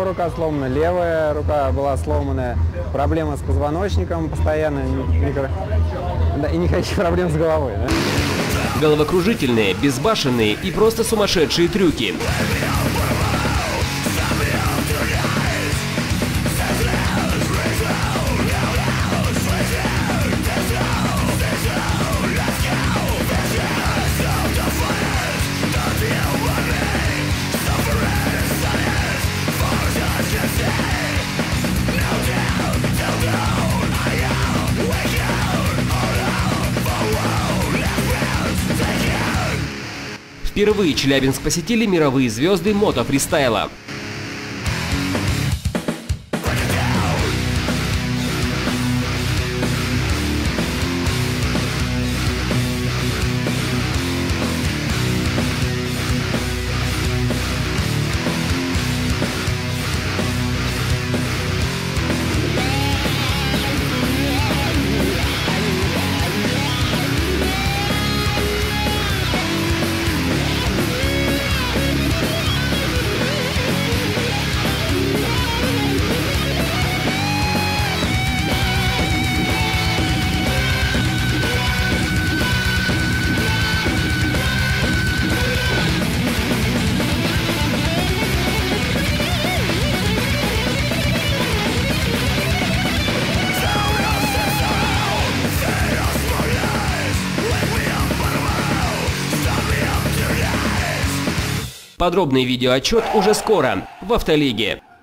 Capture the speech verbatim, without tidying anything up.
правая рука сломана, левая рука была сломана, проблема с позвоночником постоянно, никаких, да, и никаких проблем с головой. Да? Головокружительные, безбашенные и просто сумасшедшие трюки. Впервые Челябинск посетили мировые звезды мотофристайла. Подробный видеоотчет уже скоро в Автолиге.